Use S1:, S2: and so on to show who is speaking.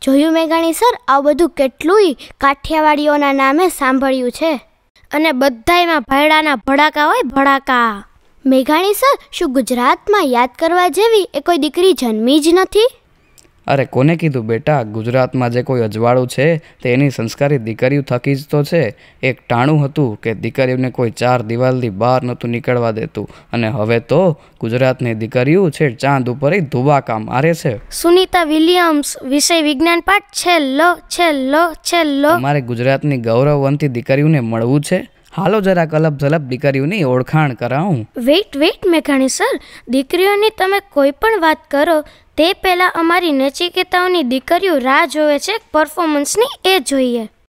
S1: જોયું મેઘાણી સર, આ બધું કેટલુંય કાઠિયાવાડીઓના નામે સાંભળ્યું છે.
S2: અને બધાયમાં ભાયડાના ભડાકા હોય, ભડાકા.
S1: મેઘાણી સર, શું ગુજરાતમાં યાદ કરવા જેવી એ કોઈ દીકરી જન્મી જ નથી?
S3: અરે કોને કીધું બેટા, ગુજરાતમાં જે કોઈ અજવાળું છે તે એની સંસ્કારી દીકરીઓ થકી જ તો છે. એક ટાણું હતું કે દીકરીઓને કોઈ 4 દિવાલથી બહાર નહોતું નીકળવા દેતું, અને હવે તો ગુજરાતની દીકરીઓ છે ચાંદ ઉપર ધુબાકા મારે છે.
S2: સુનીતા વિલિયમ્સ, વિષય વિજ્ઞાન પાઠ છેલ્લો.
S3: અમારે ગુજરાતની ગૌરવવંતી દીકરીઓને મળવું છે. હાલો જરા કલબ ઝલપ દીકરીઓની ઓળખાણ કરાવું.
S2: વેઇટ મેઘાણી સર, દીકરીઓની તમે કોઈ પણ વાત કરો તે પહેલાં અમારી નચિકેતાઓની દીકરીઓ રાહ જોવે છે પરફોર્મન્સની, એ જોઈએ.